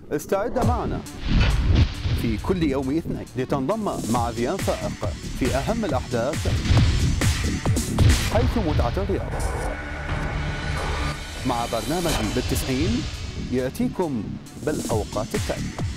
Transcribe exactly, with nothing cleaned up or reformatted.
استعد معنا في كل يوم اثنين لتنضم مع ذيان فائق في أهم الأحداث حيث متعة الرياضة، مع برنامج بالتسعين يأتيكم بالأوقات التالية.